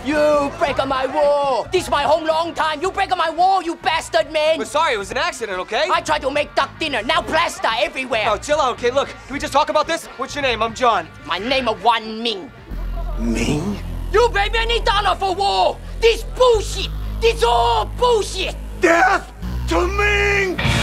You break on my wall. This is my home long time. You break on my wall, you bastard man. We're sorry, it was an accident, okay? I tried to make duck dinner. Now plaster everywhere. Oh, chill out, okay? Look, can we just talk about this? What's your name? I'm John. My name is Wan Ming. Ming? You pay me any dollar for war. This bullshit. This all bullshit. Death to Ming!